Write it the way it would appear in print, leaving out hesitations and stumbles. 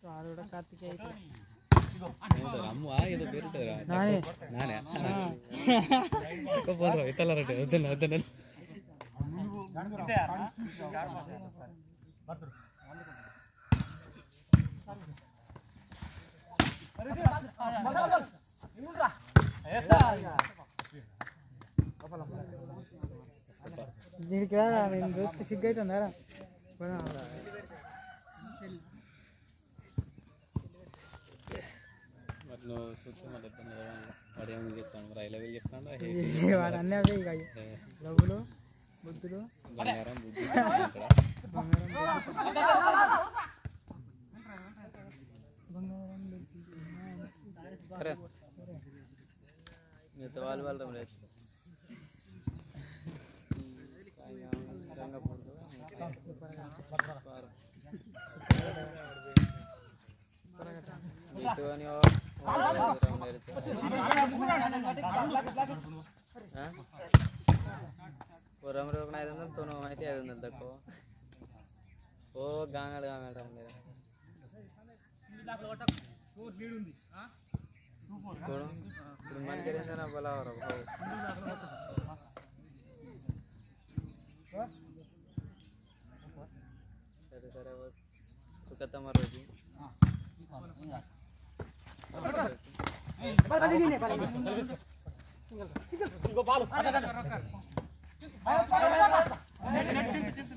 దీనికి నేను సిగ్గు అవుతుందా వాడు అన్నీ అవే ఇక లవ్వులు బుద్ధులు रमरोग 500 तो माहिती 500 तक ओ गांगड गांगड रमले कोण मन करेंगे ना बोला और सरे सरे वो तू कता मारो जी बाल